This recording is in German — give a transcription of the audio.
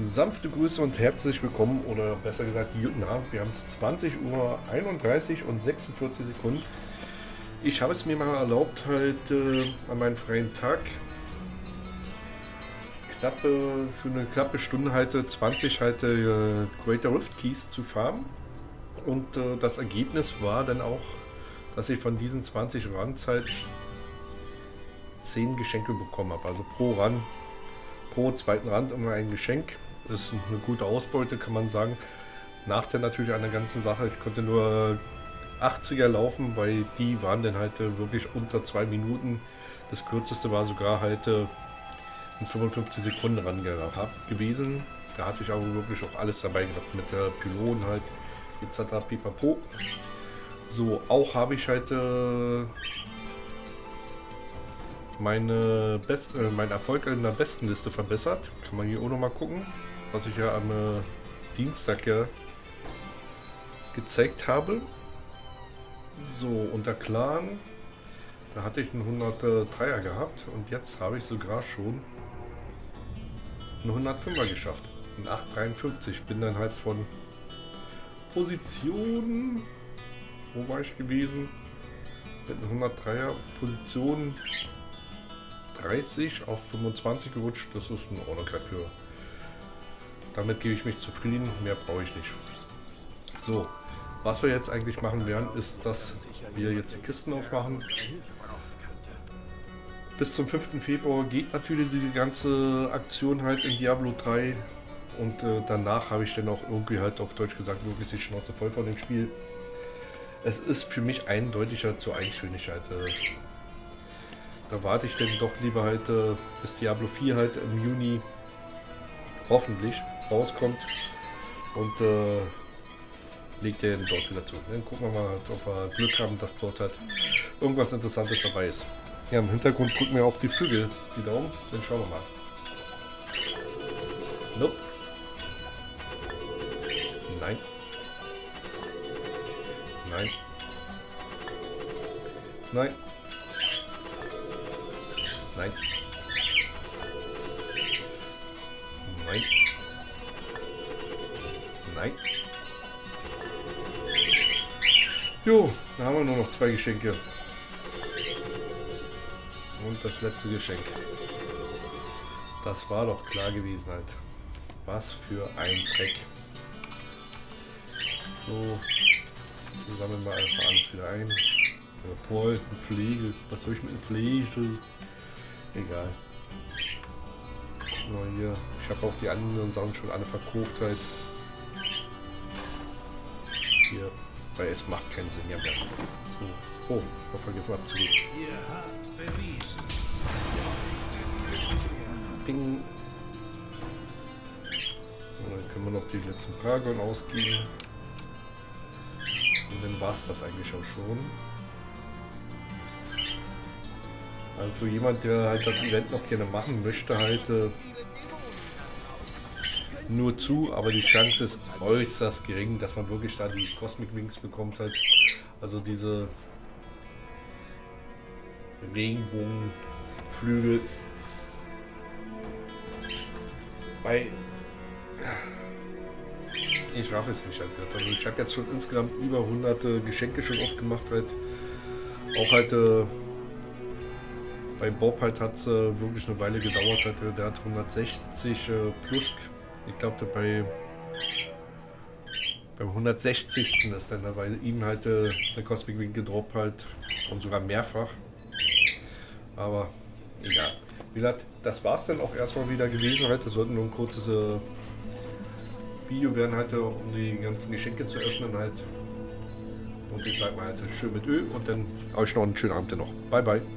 Sanfte Grüße und herzlich willkommen, oder besser gesagt, guten Abend. Wir haben es 20:31 und 46 Sekunden. Ich habe es mir mal erlaubt, halt an meinem freien Tag für eine knappe Stunde halt 20 Greater Rift Keys zu farmen. Und das Ergebnis war dann auch, dass ich von diesen 20 Runs halt 10 Geschenke bekommen habe. Also pro zweiten Rand immer ein Geschenk. Ist eine gute Ausbeute, kann man sagen. Nachteil natürlich an der ganzen Sache, ich konnte nur 80er laufen, weil die waren dann halt wirklich unter 2 Minuten. Das kürzeste war sogar halt in 55 Sekunden ran gewesen. Da hatte ich aber wirklich auch alles dabei gehabt, mit der Pylonen halt etc. pipapo. So, auch habe ich halt mein Erfolg in der Bestenliste verbessert. Kann man hier auch noch mal gucken, was ich ja am Dienstag ja gezeigt habe. So, unter Clan, da hatte ich einen 103er gehabt und jetzt habe ich sogar schon einen 105er geschafft. Ein 853. Bin dann halt von Position, wo war ich gewesen? Mit einem 103er Position 30 auf 25 gerutscht. Das ist in Ordnung für. Damit gebe ich mich zufrieden, mehr brauche ich nicht. So, was wir jetzt eigentlich machen werden, ist, dass wir jetzt die Kisten aufmachen. Bis zum 5. Februar geht natürlich die ganze Aktion halt in Diablo 3 und danach habe ich dann auch irgendwie halt auf Deutsch gesagt wirklich die Schnauze voll von dem Spiel. Es ist für mich eindeutiger zu eintönig halt. Da warte ich dann doch lieber halt bis Diablo 4 halt im Juni hoffentlich rauskommt und legt den dort wieder zu. Dann gucken wir mal, ob wir Glück haben, dass dort halt irgendwas Interessantes dabei ist. Ja, im Hintergrund gucken wir auch die Vögel, die Daumen. Dann schauen wir mal. Nope. Nein. Nein. Nein. Nein. Nein. Nein. Jo, da haben wir nur noch 2 Geschenke. Und das letzte Geschenk. Das war doch klar gewesen halt. Was für ein Dreck. So, wir sammeln mal einfach alles wieder ein. Paul, ein Flegel. Was soll ich mit einem Flegel? Egal. Nur hier. Ich habe auch die anderen Sachen schon alle verkauft halt. Hier. Weil es macht keinen Sinn ja mehr. So. Oh, ich habe vergessen abzugeben. Ping. Und dann können wir noch die letzten Paragon ausgeben. Und dann war es das eigentlich auch schon. Also für jemand, der halt das Event noch gerne machen möchte, halt nur zu, aber die Chance ist äußerst gering, dass man wirklich da die Cosmic Wings bekommt halt. Also diese Regenbogenflügel. Weil ich raff es nicht halt. Also ich habe jetzt schon insgesamt über 100 Geschenke schon aufgemacht halt. Auch halt bei Bob halt hat es wirklich eine Weile gedauert halt. Der hat 160 plus. Ich glaube beim 160. ist dann bei ihm halt der Cosmic Wing gedroppt halt und sogar mehrfach. Aber egal. Wie gesagt, das war es dann auch erstmal wieder gewesen halt. Das sollte nur ein kurzes Video werden halt, um die ganzen Geschenke zu öffnen halt. Und ich sag mal halt schön mit Öl und dann euch noch einen schönen Abend noch. Bye bye.